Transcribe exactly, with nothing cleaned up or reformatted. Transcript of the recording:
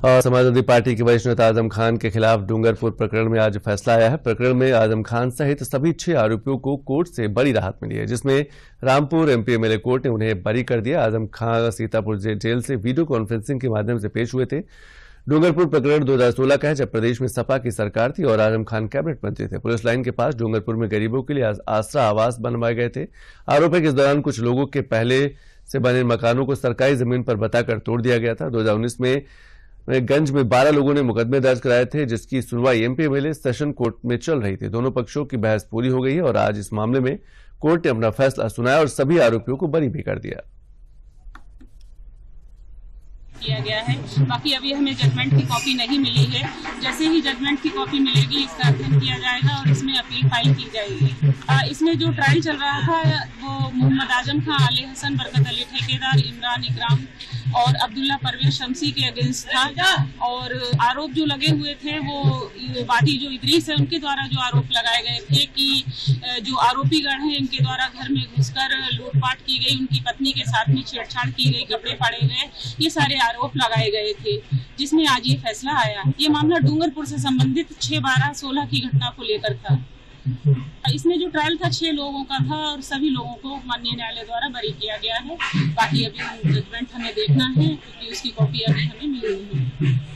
और समाजवादी पार्टी के वरिष्ठ नेता आजम खान के खिलाफ डूंगरपुर प्रकरण में आज फैसला आया है। प्रकरण में आजम खान सहित सभी छह आरोपियों को कोर्ट से बड़ी राहत मिली है, जिसमें रामपुर एमपी एमएलए कोर्ट ने उन्हें बरी कर दिया। आजम खान सीतापुर जेल से वीडियो कॉन्फ्रेंसिंग के माध्यम से पेश हुए थे। डूंगरपुर प्रकरण दो हज़ार सोलह का है, जब प्रदेश में सपा की सरकार थी और आजम खान कैबिनेट मंत्री थे। पुलिस लाइन के पास डूंगरपुर में गरीबों के लिए आसरा आवास बनवाए गए थे। आरोप है कि इस दौरान कुछ लोगों के पहले से बने मकानों को सरकारी जमीन पर बताकर तोड़ दिया गया था। दो हज़ार उन्नीस में गंज में बारह लोगों ने मुकदमे दर्ज कराए थे, जिसकी सुनवाई एमपी एमएलए सेशन कोर्ट में चल रही थी। दोनों पक्षों की बहस पूरी हो गई है और आज इस मामले में कोर्ट ने अपना फैसला सुनाया और सभी आरोपियों को बरी भी कर दिया किया गया है। बाकी अभी हमें जजमेंट की कॉपी नहीं मिली है। जैसे ही जजमेंट की कॉपी मिलेगी, इसका अध्ययन किया जाएगा और इसमें अपील फाइल की जाएगी। आ, इसमें जो ट्रायल चल रहा था वो मोहम्मद आजम खान, आले हसन, बरकत अली ठेकेदार, इमरान इकराम और अब्दुल्ला परवेज शमसी के अगेंस्ट था। और आरोप जो लगे हुए थे वो वादी जो इदरीस है उनके द्वारा जो आरोप लगाए गए थे कि जो आरोपीगण हैं इनके द्वारा घर में घुसकर लूटपाट की गई, उनकी पत्नी के साथ में छेड़छाड़ की गई, कपड़े फाड़े गए, ये सारे आरोप लगाए गए थे, जिसमें आज ये फैसला आया। ये मामला डूंगरपुर से संबंधित छह बारह सोलह की घटना को लेकर था। इसमें जो ट्रायल था छह लोगों का था और सभी लोगों को माननीय न्यायालय द्वारा बरी किया गया है। बाकी अभी जजमेंट हमें देखना है क्योंकि उसकी कॉपी अभी हमें मिली नहीं है।